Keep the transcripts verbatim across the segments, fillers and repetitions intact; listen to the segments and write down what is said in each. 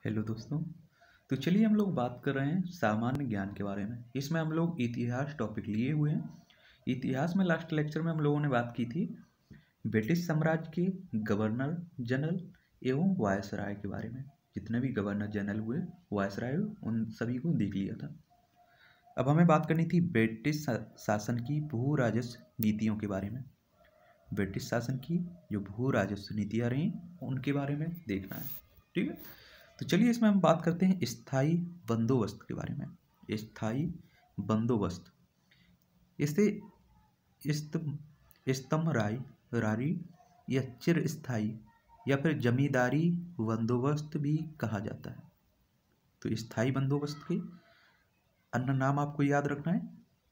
Hello दोस्तों। तो चलिए हम लोग बात कर रहे हैं सामान्य ज्ञान के बारे में। इसमें हम लोग इतिहास टॉपिक लिए हुए हैं। इतिहास में लास्ट लेक्चर में हम लोगों ने बात की थी ब्रिटिश साम्राज्य के गवर्नर जनरल एवं वायसराय के बारे में। जितने भी गवर्नर जनरल हुए, वायसराय हुए, उन सभी को देख लिया था। अब हमें बात करनी थी ब्रिटिश शासन की भू राजस्व नीतियों के बारे में। ब्रिटिश शासन की जो भू राजस्व नीतियाँ रही उनके बारे में देखना है। ठीक है, तो चलिए इसमें हम बात करते हैं स्थायी बंदोबस्त के बारे में। स्थायी बंदोबस्त, इसे स्तमराई रारी या चिर स्थायी या फिर जमींदारी बंदोबस्त भी कहा जाता है। तो स्थायी बंदोबस्त के अन्य नाम आपको याद रखना है,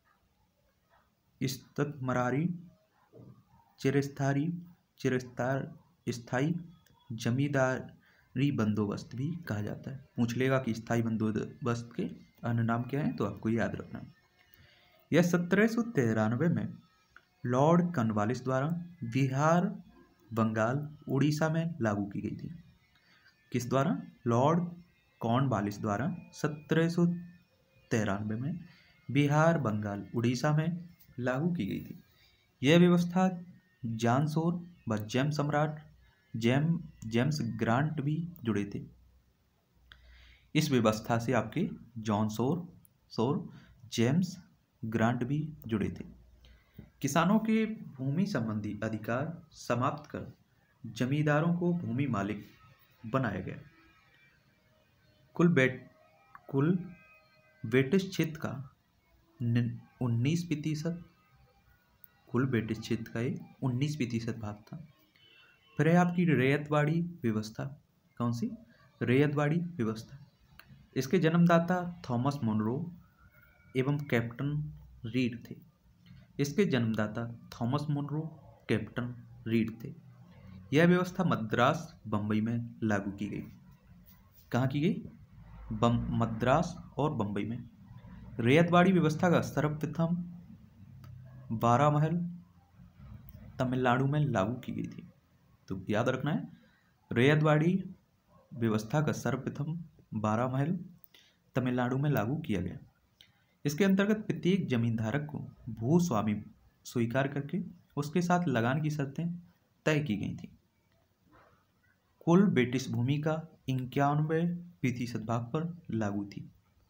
स्तमरारी, चिरस्थायी चिरस्तार स्थायी, जमींदारी बंदोबस्त भी कहा जाता है। पूछ लेगा कि स्थायी बंदोबस्त के अन्य नाम क्या हैं, तो आपको याद रखना है। यह सत्रह सौ तिरानवे में लॉर्ड कॉर्नवालिस द्वारा बिहार, बंगाल, उड़ीसा में लागू की गई थी। किस द्वारा? लॉर्ड कॉर्नवालिस द्वारा सत्रह सौ तिरानवे में बिहार, बंगाल, उड़ीसा में लागू की गई थी। यह व्यवस्था जॉन शोर व जेम्स सम्राट जेम जेम्स ग्रांट भी जुड़े थे। इस व्यवस्था से आपके जॉन शोर शोर जेम्स ग्रांट भी जुड़े थे। किसानों के भूमि संबंधी अधिकार समाप्त कर जमींदारों को भूमि मालिक बनाया गया। कुल बेट कुल ब्रिटिश क्षेत्र का उन्नीस प्रतिशत कुल ब्रिटिश क्षेत्र का ये उन्नीस प्रतिशत भाग था। फिर है आपकी रैयतवाड़ी व्यवस्था। कौन सी? रैयतवाड़ी व्यवस्था। इसके जन्मदाता थॉमस मुनरो एवं कैप्टन रीड थे। इसके जन्मदाता थॉमस मुनरो कैप्टन रीड थे। यह व्यवस्था मद्रास, बम्बई में लागू की गई। कहाँ की गई? बम मद्रास और बम्बई में। रैयतवाड़ी व्यवस्था का सर्वप्रथम बारामहल, तमिलनाडु में लागू की गई थी। तो याद रखना है, रैयतवाड़ी व्यवस्था का सर्वप्रथम बारामहल, तमिलनाडु में लागू किया गया। इसके अंतर्गत प्रत्येक जमींधारक को भूस्वामी स्वीकार करके उसके साथ लगान की शर्तें तय की गई थी। कुल ब्रिटिश भूमि का इक्यानवे प्रतिशत भाग पर लागू थी।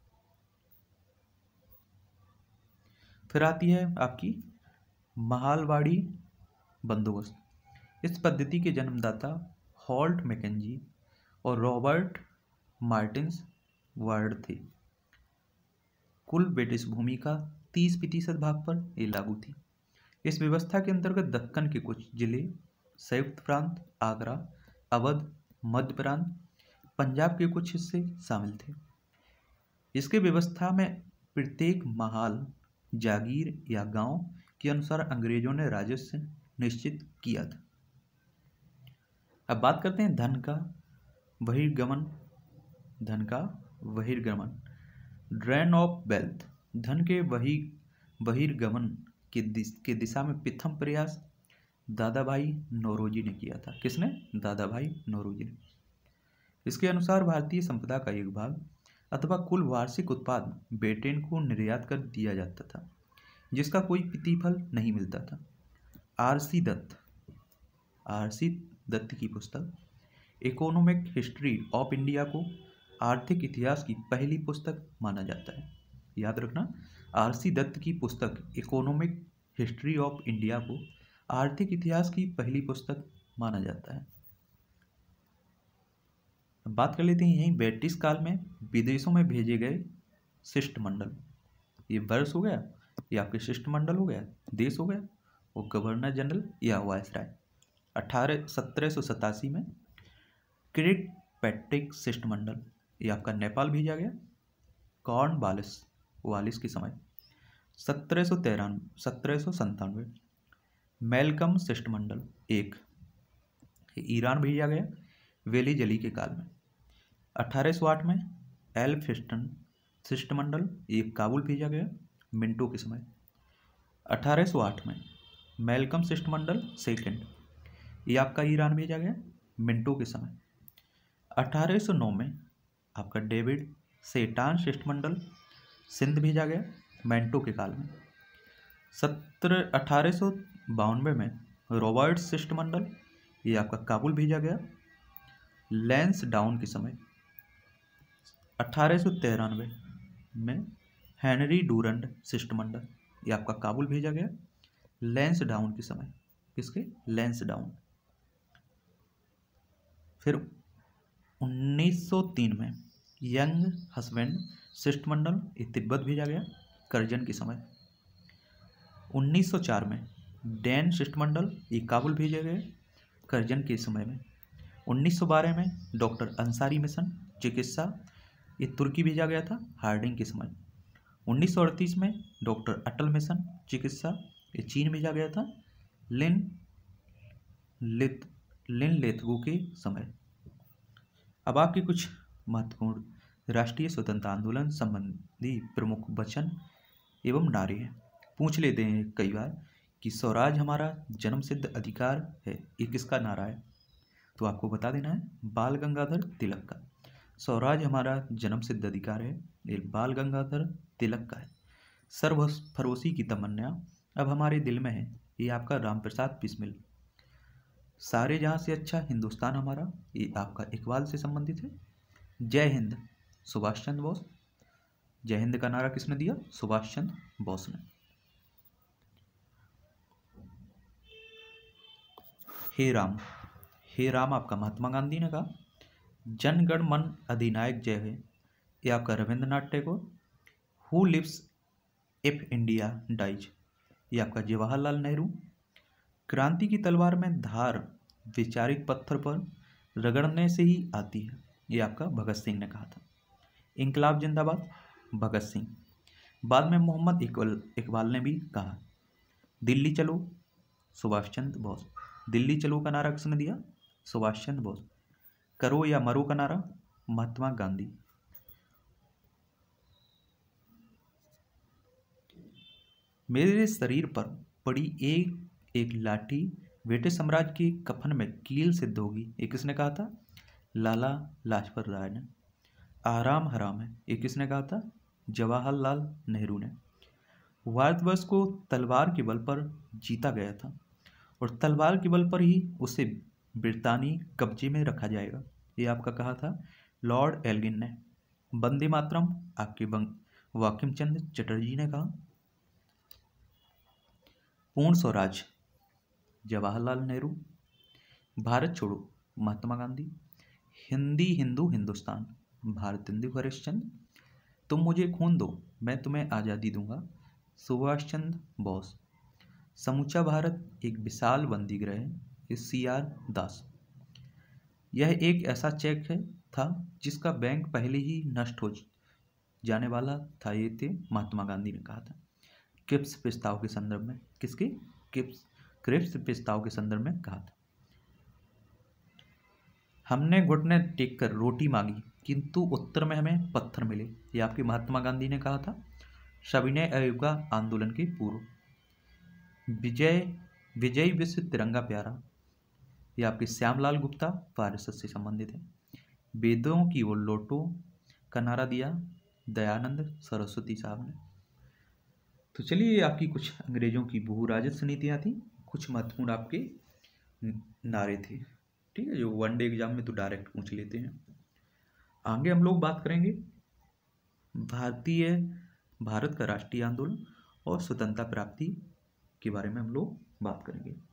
फिर आती है आपकी महालवाड़ी बंदोबस्त। इस पद्धति के जन्मदाता हॉल्ट मैकेंजी और रॉबर्ट मार्टिन्स वर्ड थे। कुल ब्रिटिश भूमि का तीस प्रतिशत भाग पर ये लागू थी। इस व्यवस्था के अंतर्गत दक्कन के कुछ जिले, संयुक्त प्रांत, आगरा, अवध, मध्य प्रांत, पंजाब के कुछ हिस्से शामिल थे। इसके व्यवस्था में प्रत्येक महाल, जागीर या गांव के अनुसार अंग्रेजों ने राजस्व निश्चित किया था। अब बात करते हैं धन का बहिर्गमन। धन का बहिर्गमन, ड्रेन ऑफ वेल्थ। धन के बहि बहिर्गमन के दिश के दिशा में प्रथम प्रयास दादा भाई नौरोजी ने किया था। किसने? दादा भाई नौरोजी ने। इसके अनुसार भारतीय संपदा का एक भाग अथवा कुल वार्षिक उत्पाद ब्रिटेन को निर्यात कर दिया जाता था, जिसका कोई प्रतिफल नहीं मिलता था। R C Dutt R C Dutt की पुस्तक इकोनॉमिक हिस्ट्री ऑफ इंडिया को आर्थिक इतिहास की पहली पुस्तक माना जाता है। याद रखना, आर सी दत्त की पुस्तक इकोनॉमिक हिस्ट्री ऑफ इंडिया को आर्थिक इतिहास की पहली पुस्तक माना जाता है। अब बात कर लेते हैं यहीं ब्रिटिश काल में विदेशों में भेजे गए शिष्टमंडल। ये वर्ष हो गया, ये आपके शिष्टमंडल हो गया, देश हो गया, वो गवर्नर जनरल या वायसराय। अठारह सत्रह सौ सतासी में क्रिक पैट्रिक शिष्टमंडल, ये आपका नेपाल भेजा गया कॉर्नवालिस वालिस के समय। सत्रह सौ तिरानवे सत्रह सौ संतानवे मेलकम शिष्टमंडल एक ईरान भेजा गया वेली जली के काल में। अठारह सौ आठ में एल्फिस्टन शिष्टमंडल, ये काबुल भेजा गया मिंटो के समय। अठारह सौ आठ में मेलकम शिष्टमंडल सेकंड, ये आपका ईरान भेजा गया मिंटो के समय। अठारह सौ नौ में आपका डेविड सेटान शिष्टमंडल सिंध भेजा गया मैंटो के काल में। सत्रह अठारह सौ बानवे में रॉबर्ट शिष्टमंडल, ये आपका काबुल भेजा गया लैंस डाउन के समय। अठारह सौ तिरानवे में हेनरी डूरंड शिष्टमंडल, ये आपका काबुल भेजा गया लैंस डाउन के समय। किसके? लैंस डाउन। फिर उन्नीस सौ तीन में यंग हस्बैंड शिष्टमंडल, ये तिब्बत भेजा गया करजन के समय। उन्नीस सौ चार में डैन शिष्टमंडल, ये काबुल भेजे गए करजन के समय में। उन्नीस सौ बारह में डॉक्टर अंसारी मिशन चिकित्सा, ये तुर्की भेजा गया था हार्डिंग के समय। उन्नीस सौ अड़तीस में डॉक्टर अटल मिशन चिकित्सा, ये चीन भेजा गया था लिन लित लिन लेथगो के समय। अब आपके कुछ महत्वपूर्ण राष्ट्रीय स्वतंत्रता आंदोलन संबंधी प्रमुख वचन एवं नारे हैं। पूछ लेते हैं कई बार कि स्वराज हमारा जन्मसिद्ध अधिकार है, ये किसका नारा है? तो आपको बता देना है बाल गंगाधर तिलक का। स्वराज हमारा जन्मसिद्ध अधिकार है, ये बाल गंगाधर तिलक का है। सर्वफरोशी की तमन्ना अब हमारे दिल में है, ये आपका रामप्रसाद बिस्मिल। सारे जहाँ से अच्छा हिंदुस्तान हमारा, ये आपका इकबाल से संबंधित है। जय हिंद सुभाष चंद्र बोस, जय हिंद का नारा किसने दिया? सुभाष चंद्र बोस ने। हे राम, हे राम आपका महात्मा गांधी ने कहा। जन गण मन अधिनायक जय है, ये आपका Rabindranath Tagore. Who lives if India dies, ये आपका जवाहरलाल नेहरू। क्रांति की तलवार में धार विचारिक पत्थर पर रगड़ने से ही आती है, ये आपका भगत सिंह ने कहा था। इंकलाब जिंदाबाद भगत सिंह। बाद में मोहम्मद इकबाल इकबाल ने भी कहा। दिल्ली चलो सुभाष चंद्र बोस, दिल्ली चलो का नारा किसने दिया? सुभाष चंद्र बोस। करो या मरो का नारा महात्मा गांधी। मेरे शरीर पर पड़ी एक एक लाठी ब्रिटिश साम्राज्य के कफन में कील सिद्ध होगी, ये किसने कहा था? लाला लाजपत राय ने। आराम हराम है, ये किसने कहा था? जवाहरलाल नेहरू ने। भारतवर्ष को तलवार के बल पर जीता गया था और तलवार के बल पर ही उसे ब्रितानी कब्जे में रखा जाएगा, ये आपका कहा था लॉर्ड एल्गिन ने। वंदे मातरम आपके बंकिम चंद्र चटर्जी ने कहा। पूर्ण स्वराज जवाहरलाल नेहरू। भारत छोड़ो महात्मा गांधी। हिंदी हिंदू हिंदुस्तान भारत हिंदू हरिश्चंद्र। तुम मुझे खून दो मैं तुम्हें आज़ादी दूंगा सुभाष चंद्र बोस। समूचा भारत एक विशाल बंदीगृह है, सी आर दास। यह एक ऐसा चेक है था जिसका बैंक पहले ही नष्ट हो जाने वाला था, ये थे महात्मा गांधी ने कहा था। क्रिप्स प्रस्ताव के संदर्भ में, किसके? क्रिप्स क्रिप्स प्रस्ताव के संदर्भ में कहा था। हमने घुटने टेक कर रोटी मांगी किंतु उत्तर में हमें पत्थर मिले, ये आपके महात्मा गांधी ने कहा था सविनय अवज्ञा आंदोलन के पूर्व। विजय विजय विश्व तिरंगा प्यारा, ये आपके श्यामलाल गुप्ता पारिषद से संबंधित है। वेदों की ओर लौटो का नारा दिया दयानंद सरस्वती साहब ने। तो चलिए आपकी कुछ अंग्रेजों की भू राजस्व नीतियाँ थी, कुछ महत्वपूर्ण आपके नारे थे, ठीक है, जो वनडे एग्जाम में तो डायरेक्ट पूछ लेते हैं। आगे हम लोग बात करेंगे भारतीय भारत का राष्ट्रीय आंदोलन और स्वतंत्रता प्राप्ति के बारे में हम लोग बात करेंगे।